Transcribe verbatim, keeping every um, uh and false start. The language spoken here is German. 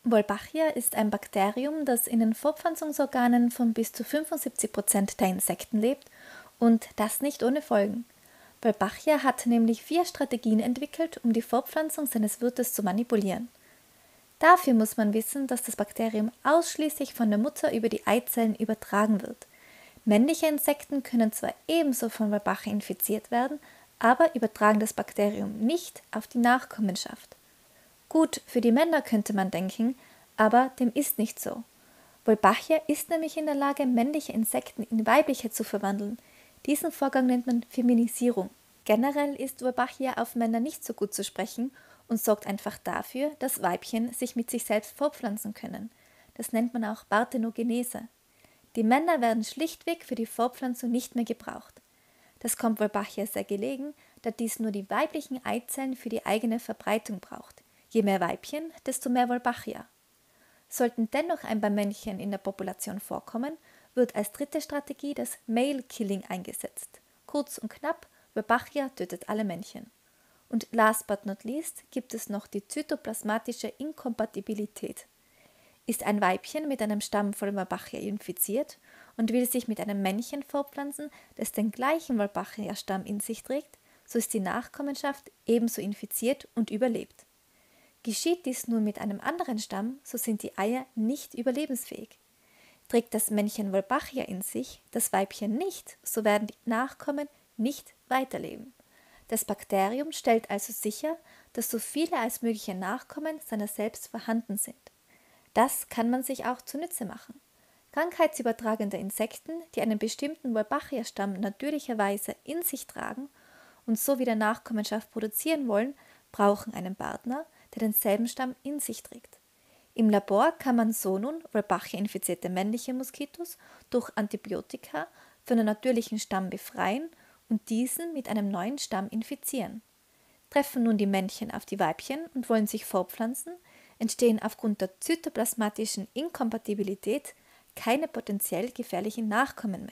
Wolbachia ist ein Bakterium, das in den Fortpflanzungsorganen von bis zu fünfundsiebzig Prozent der Insekten lebt und das nicht ohne Folgen. Wolbachia hat nämlich vier Strategien entwickelt, um die Fortpflanzung seines Wirtes zu manipulieren. Dafür muss man wissen, dass das Bakterium ausschließlich von der Mutter über die Eizellen übertragen wird. Männliche Insekten können zwar ebenso von Wolbachia infiziert werden, aber übertragen das Bakterium nicht auf die Nachkommenschaft. Gut, für die Männer könnte man denken, aber dem ist nicht so. Wolbachia ist nämlich in der Lage, männliche Insekten in weibliche zu verwandeln. Diesen Vorgang nennt man Feminisierung. Generell ist Wolbachia auf Männer nicht so gut zu sprechen und sorgt einfach dafür, dass Weibchen sich mit sich selbst fortpflanzen können. Das nennt man auch Parthenogenese. Die Männer werden schlichtweg für die Fortpflanzung nicht mehr gebraucht. Das kommt Wolbachia sehr gelegen, da dies nur die weiblichen Eizellen für die eigene Verbreitung braucht. Je mehr Weibchen, desto mehr Wolbachia. Sollten dennoch ein paar Männchen in der Population vorkommen, wird als dritte Strategie das Male Killing eingesetzt. Kurz und knapp, Wolbachia tötet alle Männchen. Und last but not least gibt es noch die zytoplasmatische Inkompatibilität. Ist ein Weibchen mit einem Stamm voll Wolbachia infiziert und will sich mit einem Männchen fortpflanzen, das den gleichen Wolbachia-Stamm in sich trägt, so ist die Nachkommenschaft ebenso infiziert und überlebt. Geschieht dies nur mit einem anderen Stamm, so sind die Eier nicht überlebensfähig. Trägt das Männchen Wolbachia in sich, das Weibchen nicht, so werden die Nachkommen nicht weiterleben. Das Bakterium stellt also sicher, dass so viele als mögliche Nachkommen seiner selbst vorhanden sind. Das kann man sich auch zunutze machen. Krankheitsübertragende Insekten, die einen bestimmten Wolbachia-Stamm natürlicherweise in sich tragen und so wieder Nachkommenschaft produzieren wollen, brauchen einen Partner, der denselben Stamm in sich trägt. Im Labor kann man so nun Wolbachia-infizierte männliche Moskitos durch Antibiotika von den natürlichen Stamm befreien und diesen mit einem neuen Stamm infizieren. Treffen nun die Männchen auf die Weibchen und wollen sich fortpflanzen, entstehen aufgrund der zytoplasmatischen Inkompatibilität keine potenziell gefährlichen Nachkommen